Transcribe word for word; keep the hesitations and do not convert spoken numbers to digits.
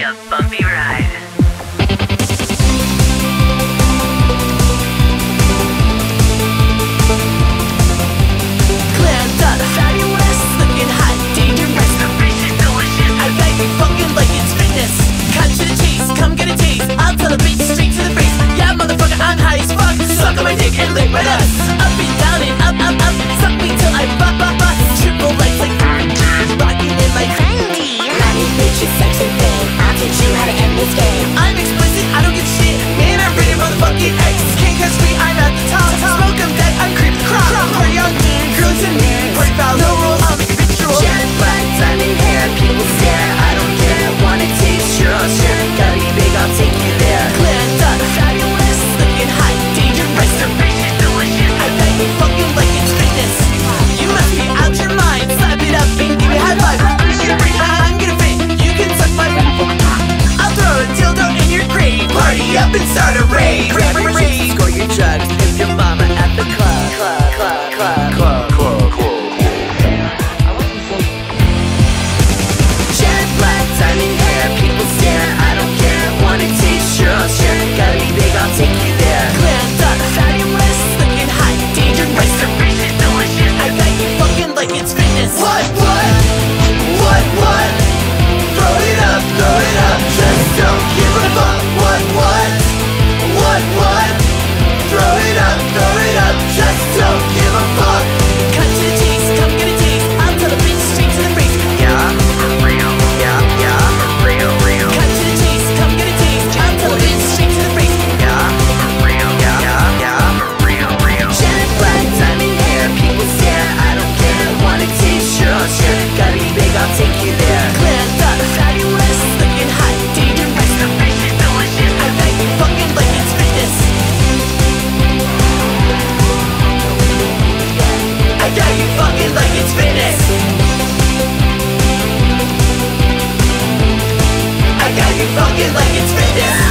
a bumpy ride. Glammed up, fabulous, looking hot, dangerous, Delicious, delicious. I got you fucking like it's fitness. Cut to the chase, come get a taste. I'll tell a bitch straight to the face. Yeah, motherfucker, I'm high as fuck. Suck on my dick and lick my nuts. Up and down and up, up, up. Suck me till I bop, bop, bop. Triple legs like rocking in my Friendly, honey, bitch, you sexy thing. I'll teach you how to end this game. I'm explicit, I don't give shit. Man, I'm rated motherfucking X. Can't catch me, I'm at the top. Smoke, I'm dead, I'm creep, crop. Party on me, girls and me. Party foul, no rule, I'm habitual. Jet black, diamond hair, people stare. I don't care, wanna taste your own share. Gotta be big, I'll take you there. Glammed up, fabulous, looking hot, dangerous, Delicious, delicious. I bet you fucking like it's fitness. You must be out your mind. Slap it up and give me a high five. I'm gonna fit, you can suck my. I'll throw a dildo in your grave. Party up and start a rave. Grab your chicks, score your drugs. If your mama at the club, club, club, club, club, club, club. Jet black, diamond hair, people stare. I don't care, wanna taste your own share. Gotta be big, I'll take you there. Glammed up, fabulous, looking hot, dangerous, Delicious, delicious. I bet you fucking like it's fitness. What, what, what, what? Throw it up, throw it up, just don't give a fuck. What, what, what, what? Throw it up, throw it up, just don't give a fuck. Cut to the chase, come get a taste. I'll tell a bitch straight to the face. Yeah, real, yeah, yeah, real, real. Cut to the chase, come get a taste. I'll tell a bitch straight to the face. Yeah, real, yeah, yeah, yeah, real, real. Jet black, diamond hair, people stare. I don't care, wanna taste your own share. Gotta be big, I'll take you there. Glammed up, fabulous, looking hot, dangerous, Delicious, delicious. I bet you fucking like it's fitness. I got you fucking like it's fitness. I got you fucking like it's fitness.